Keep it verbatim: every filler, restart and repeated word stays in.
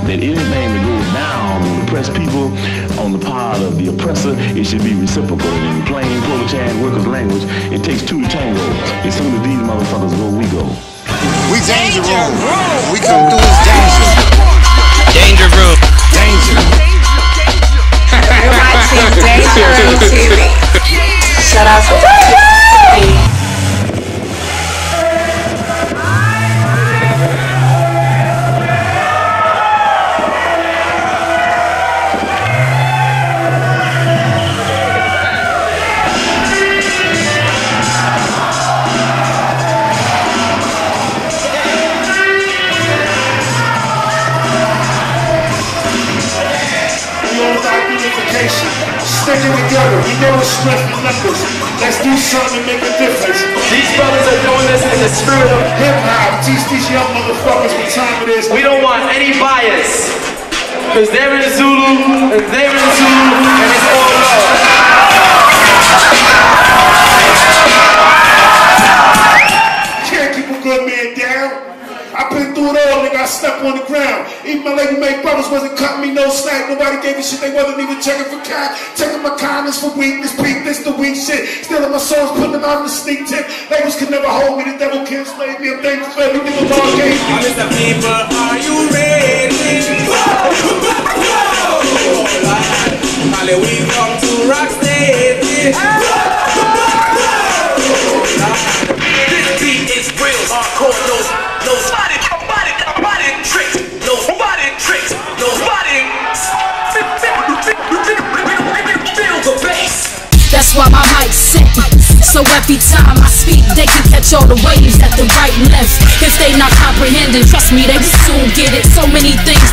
that anything that goes down on oppressed people on the part of the oppressor, it should be reciprocal. And in plain proletarian workers' language, it takes two to tango. As soon as these motherfuckers go, we go. We danger room. We come through as danger. Danger room. Danger. You're watching Danger Room T V. Shout out to sticking together, we know it's strength in numbers. Let's do something and make a difference. These brothers are doing this in the spirit of hip-hop. Teach these young motherfuckers what time it is. We don't want any bias. Because they're in Zulu, and they're in Zulu, and it's all love. Can't keep a good man down. I've been through it all, nigga. I slept on the ground. Even my lady made brothers wasn't cutting me no slack. Nobody gave a shit. They wasn't even checking for kind. Taking my kindness for weakness. Peak this the weak shit. Stealing my souls, putting them out in the sneak tip. Labels can never hold me. The devil can't slay me. I'm thankful for everything the Lord gave me. Mister People, are you ready? Holly, we come to rock steady. This beat is real hardcore. No, no body, body, body tricks. No body tricks. No body. Feel the bass. That's why my mic's sick. So every time I speak, they can catch all the waves at the right and left. If they not comprehending, trust me, they will soon get it. So many things